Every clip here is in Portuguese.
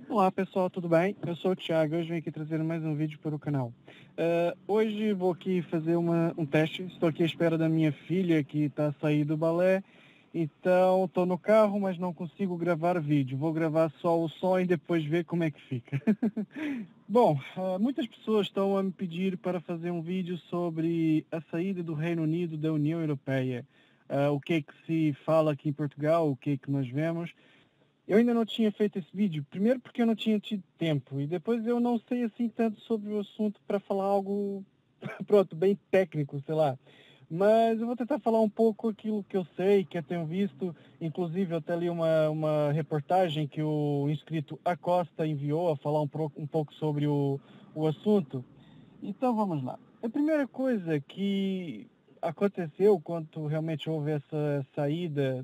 Olá pessoal, tudo bem? Eu sou o Thiago, hoje venho aqui trazer mais um vídeo para o canal. Hoje vou aqui fazer um teste, estou aqui à espera da minha filha que está a sair do balé, então estou no carro, mas não consigo gravar vídeo, vou gravar só o som e depois ver como é que fica. Bom, muitas pessoas estão a me pedir para fazer um vídeo sobre a saída do Reino Unido da União Europeia. O que é que se fala aqui em Portugal, o que é que nós vemos. Eu ainda não tinha feito esse vídeo, primeiro porque eu não tinha tido tempo, e depois eu não sei assim tanto sobre o assunto para falar algo, pronto, bem técnico, sei lá. Mas eu vou tentar falar um pouco aquilo que eu sei, que eu tenho visto, inclusive eu até li uma reportagem que o inscrito Acosta enviou a falar um pouco sobre o assunto. Então vamos lá. A primeira coisa que aconteceu quando realmente houve essa saída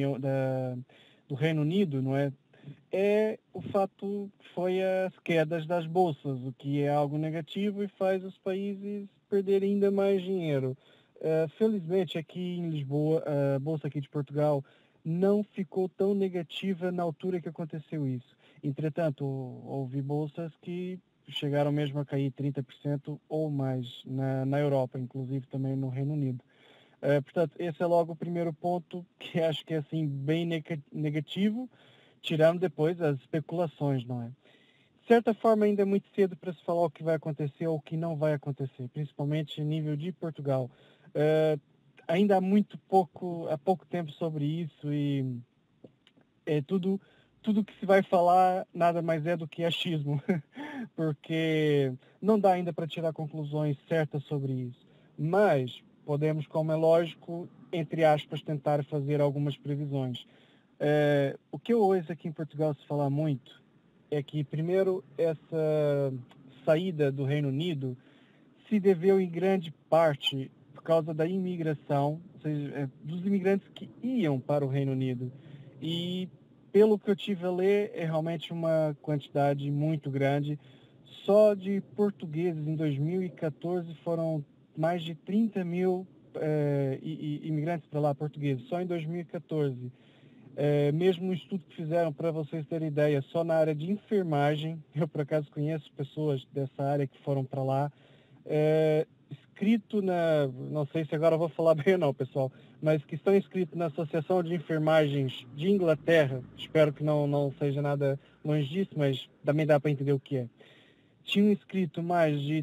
do Reino Unido, não é? É o fato que foi as quedas das bolsas, o que é algo negativo e faz os países perderem ainda mais dinheiro. Felizmente aqui em Lisboa, a bolsa aqui de Portugal não ficou tão negativa na altura que aconteceu isso. Entretanto, houve bolsas que chegaram mesmo a cair 30% ou mais na Europa, inclusive também no Reino Unido. Portanto, esse é logo o primeiro ponto que acho que é assim bem negativo, tirando depois as especulações, não é? De certa forma, ainda é muito cedo para se falar o que vai acontecer ou o que não vai acontecer, principalmente em nível de Portugal. Uh, Ainda há pouco tempo sobre isso e é tudo que se vai falar nada mais é do que achismo, porque não dá ainda para tirar conclusões certas sobre isso. Mas podemos, como é lógico, entre aspas, tentar fazer algumas previsões. O que eu ouço aqui em Portugal se falar muito é que, primeiro, essa saída do Reino Unido se deveu em grande parte por causa da imigração, ou seja, dos imigrantes que iam para o Reino Unido. E, pelo que eu tive a ler, é realmente uma quantidade muito grande. Só de portugueses em 2014 foram mais de 30 mil imigrantes para lá, portugueses, só em 2014. Mesmo um estudo que fizeram, para vocês terem ideia, só na área de enfermagem, eu por acaso conheço pessoas dessa área que foram para lá, escrito não sei se agora eu vou falar bem ou não, pessoal, mas que estão inscritos na Associação de Enfermagens de Inglaterra, espero que não seja nada longe disso, mas também dá para entender o que é. Tinham inscrito mais de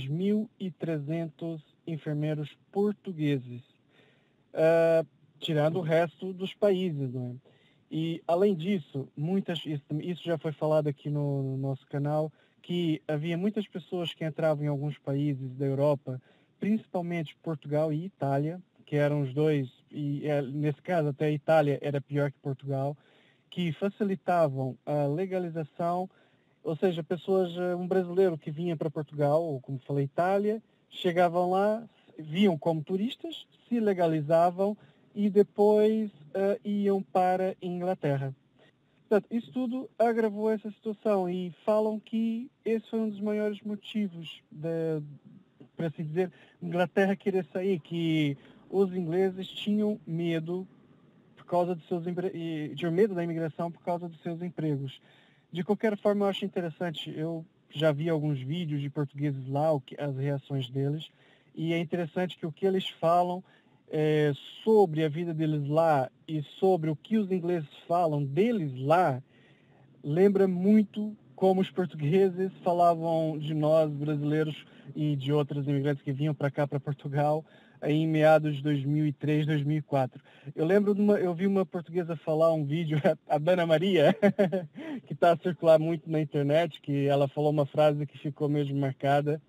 3.300 enfermeiros portugueses, uh, tirando o resto dos países, não é? E, além disso, isso já foi falado aqui no nosso canal, que havia muitas pessoas que entravam em alguns países da Europa, principalmente Portugal e Itália, que eram os dois, e nesse caso até a Itália era pior que Portugal, que facilitavam a legalização, ou seja, um brasileiro que vinha para Portugal, ou como falei, Itália, chegavam lá, viam como turistas, se legalizavam e depois iam para a Inglaterra. Portanto, isso tudo agravou essa situação e falam que esse foi um dos maiores motivos, para assim dizer, Inglaterra querer sair, que os ingleses tinham medo por causa tinham medo da imigração por causa dos seus empregos. De qualquer forma, eu acho interessante, eu já vi alguns vídeos de portugueses lá, as reações deles, e é interessante que o que eles falam sobre a vida deles lá e sobre o que os ingleses falam deles lá, lembra muito como os portugueses falavam de nós, brasileiros, e de outros imigrantes que vinham para cá, para Portugal, em meados de 2003, 2004. Eu vi uma portuguesa falar um vídeo, a Dana Maria, que está a circular muito na internet, que ela falou uma frase que ficou mesmo marcada,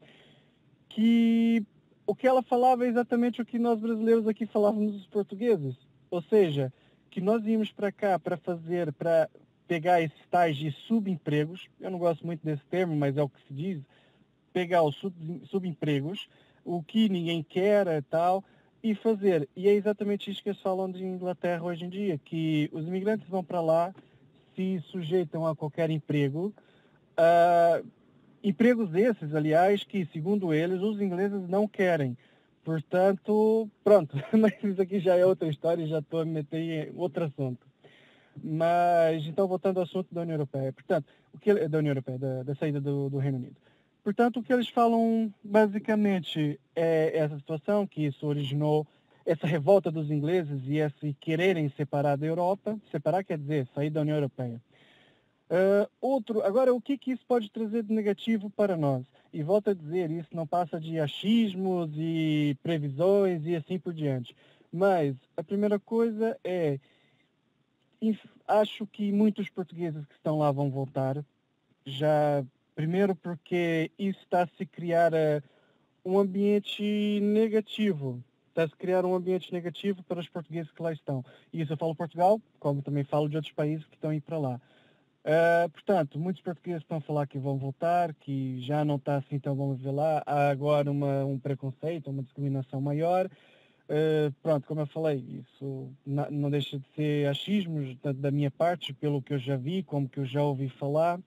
que o que ela falava é exatamente o que nós brasileiros aqui falávamos dos portugueses. Ou seja, que nós íamos para cá para pegar esses tais de subempregos, eu não gosto muito desse termo, mas é o que se diz, pegar os subempregos, o que ninguém quer e tal, e fazer. E é exatamente isso que eles falam de Inglaterra hoje em dia, que os imigrantes vão para lá, se sujeitam a qualquer emprego, uh, empregos esses, aliás, que, segundo eles, os ingleses não querem. Portanto, pronto, mas isso aqui já é outra história, já estou a me meter em outro assunto. Mas, então, voltando ao assunto da União Europeia. Portanto, da União Europeia, da saída do Reino Unido. Portanto, o que eles falam, basicamente, é essa situação, que isso originou essa revolta dos ingleses e esse quererem separar da Europa. Separar quer dizer sair da União Europeia. Agora, o que isso pode trazer de negativo para nós? E volto a dizer, isso não passa de achismos e previsões e assim por diante. Mas a primeira coisa é, acho que muitos portugueses que estão lá vão voltar. Já, primeiro porque isso está a se criar um ambiente negativo. Está-se a criar um ambiente negativo para os portugueses que lá estão. E isso eu falo Portugal, como também falo de outros países que estão a ir para lá. Portanto, muitos portugueses estão a falar que vão voltar, que já não está assim tão bom viver lá. Há agora um preconceito, uma discriminação maior. Pronto, como eu falei, isso não deixa de ser achismos da minha parte, pelo que eu já vi, como que eu já ouvi falar.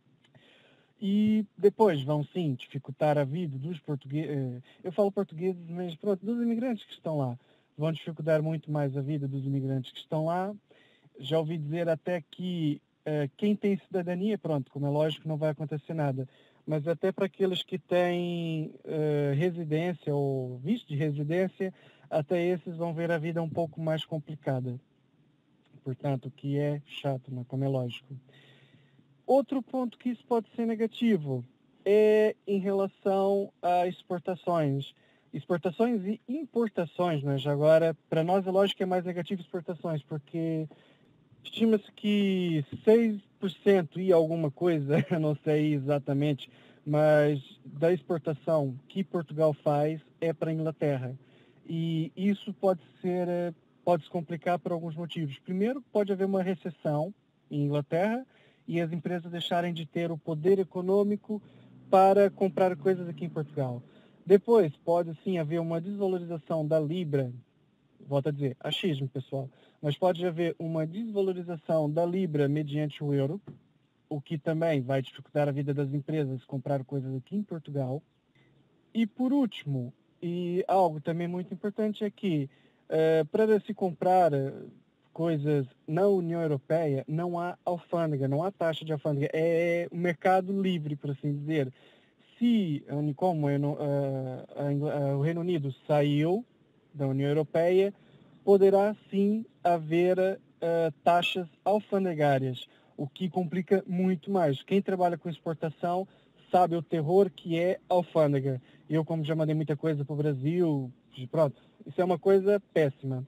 E depois vão sim dificultar a vida dos portugueses, eu falo portugueses, mas pronto, dos imigrantes que estão lá. Vão dificultar muito mais a vida dos imigrantes que estão lá. Já ouvi dizer até que quem tem cidadania, pronto, como é lógico, não vai acontecer nada. Mas até para aqueles que têm residência ou visto de residência, até esses vão ver a vida um pouco mais complicada. Portanto, o que é chato, né? Como é lógico. Outro ponto que isso pode ser negativo é em relação a exportações. Exportações e importações, mas agora, para nós é lógico que é mais negativo exportações, porque estima-se que 6% e alguma coisa, eu não sei exatamente, mas da exportação que Portugal faz é para a Inglaterra. E isso pode se complicar por alguns motivos. Primeiro, pode haver uma recessão em Inglaterra e as empresas deixarem de ter o poder econômico para comprar coisas aqui em Portugal. Depois, pode sim haver uma desvalorização da Libra, volto a dizer, achismo, pessoal, mas pode haver uma desvalorização da Libra mediante o euro, o que também vai dificultar a vida das empresas comprar coisas aqui em Portugal. E por último, e algo também muito importante é que para se comprar coisas na União Europeia, não há alfândega, não há taxa de alfândega, é um mercado livre, por assim dizer. Se, como o Reino Unido saiu da União Europeia, poderá sim haver taxas alfandegárias, o que complica muito mais. Quem trabalha com exportação sabe o terror que é alfândega. Eu, como já mandei muita coisa para o Brasil, pronto, isso é uma coisa péssima.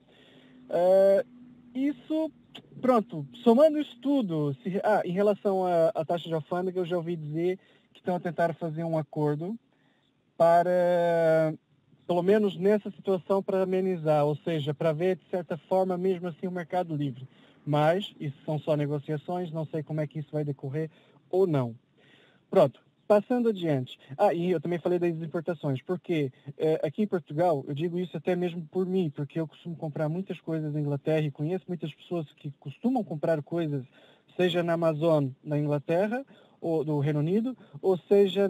Isso, pronto, somando isso tudo, em relação à taxa de alfândega, eu já ouvi dizer que estão a tentar fazer um acordo para, pelo menos nessa situação, para amenizar, ou seja, para ver, de certa forma, mesmo assim, o mercado livre. Mas, isso são só negociações, não sei como é que isso vai decorrer ou não. Pronto, passando adiante. E eu também falei das importações, porque aqui em Portugal, eu digo isso até mesmo por mim, porque eu costumo comprar muitas coisas na Inglaterra e conheço muitas pessoas que costumam comprar coisas, seja na Amazon, na Inglaterra, ou do Reino Unido, ou seja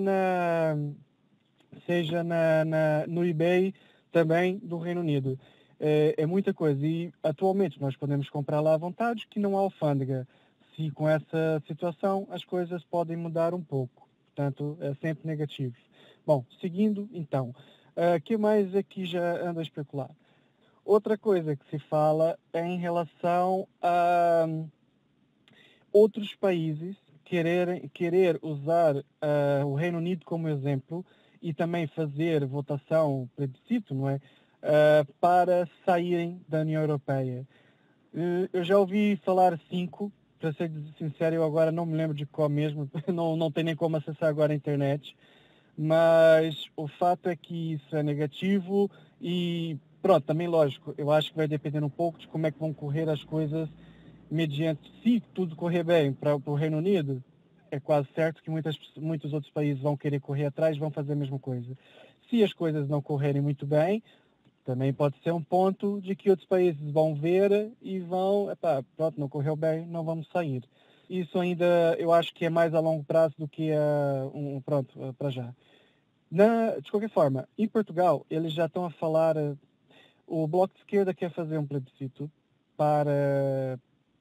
no eBay também do Reino Unido. É muita coisa. E atualmente nós podemos comprar lá à vontade, que não há alfândega. Se com essa situação as coisas podem mudar um pouco. Portanto, é sempre negativo. Bom, seguindo então. O que mais aqui já anda a especular? Outra coisa que se fala é em relação a outros países querer usar o Reino Unido como exemplo e também fazer votação, plebiscito, não é? Para saírem da União Europeia. Eu já ouvi falar 5, para ser sincero, eu agora não me lembro de qual mesmo, não tem nem como acessar agora a internet, mas o fato é que isso é negativo e pronto, também lógico, eu acho que vai depender um pouco de como é que vão correr as coisas mediante, se tudo correr bem para o Reino Unido, é quase certo que muitos outros países vão querer correr atrás, vão fazer a mesma coisa. Se as coisas não correrem muito bem, também pode ser um ponto de que outros países vão ver e vão, pronto, não correu bem, não vamos sair. Isso ainda eu acho que é mais a longo prazo do que para já. De qualquer forma, em Portugal, eles já estão a falar, o Bloco de Esquerda quer fazer um plebiscito para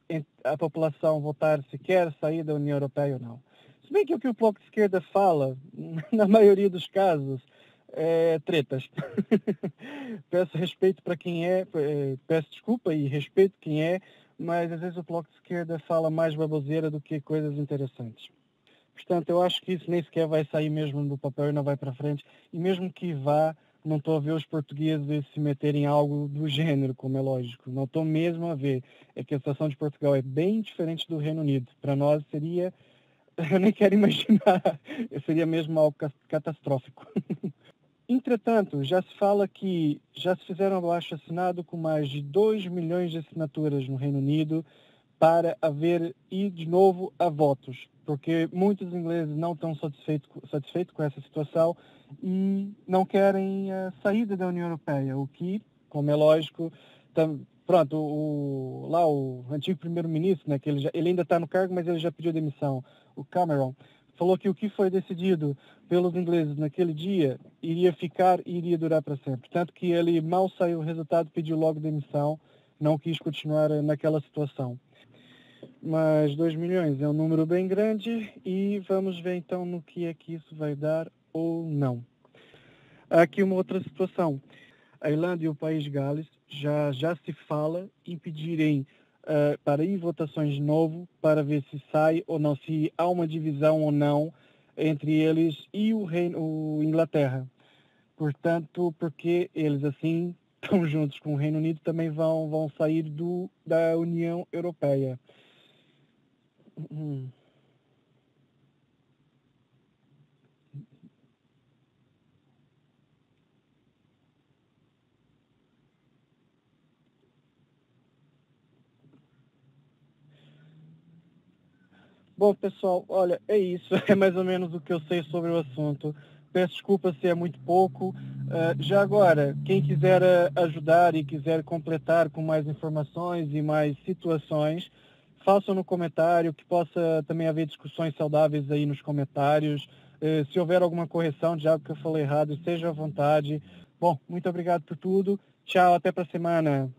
a população votar se quer sair da União Europeia ou não. Se bem que o que o Bloco de Esquerda fala, na maioria dos casos, é tretas. Peço respeito para quem é, peço desculpa e respeito quem é, mas às vezes o Bloco de Esquerda fala mais baboseira do que coisas interessantes. Portanto, eu acho que isso nem sequer vai sair mesmo do papel e não vai para frente. E mesmo que vá, não estou a ver os portugueses se meterem em algo do gênero, como é lógico. Não estou mesmo a ver. É que a situação de Portugal é bem diferente do Reino Unido. Para nós seria, eu nem quero imaginar, seria mesmo algo catastrófico. Entretanto, já se fala que já se fizeram abaixo-assinado com mais de 2 milhões de assinaturas no Reino Unido para haver ir de novo a votos, porque muitos ingleses não estão satisfeitos com essa situação e não querem a saída da União Europeia, o que, como é lógico, pronto, o antigo primeiro-ministro, né, que ele ainda está no cargo, mas ele já pediu demissão, o Cameron, falou que o que foi decidido pelos ingleses naquele dia iria ficar e iria durar para sempre. Tanto que ele, mal saiu o resultado, pediu logo demissão, não quis continuar naquela situação. Mas 2 milhões é um número bem grande e vamos ver então no que é que isso vai dar ou não. Há aqui uma outra situação. A Irlanda e o País de Gales já se fala em pedirem para ir votações de novo para ver se sai ou não, se há uma divisão ou não entre eles e o Inglaterra. Portanto, porque eles assim estão juntos com o Reino Unido, também vão sair da União Europeia. Bom, pessoal, olha, é isso. É mais ou menos o que eu sei sobre o assunto. Peço desculpa se é muito pouco. Já agora, quem quiser ajudar e quiser completar com mais informações e mais situações, façam no comentário, que possa também haver discussões saudáveis aí nos comentários. Se houver alguma correção de algo que eu falei errado, esteja à vontade. Bom, muito obrigado por tudo. Tchau, até para a semana.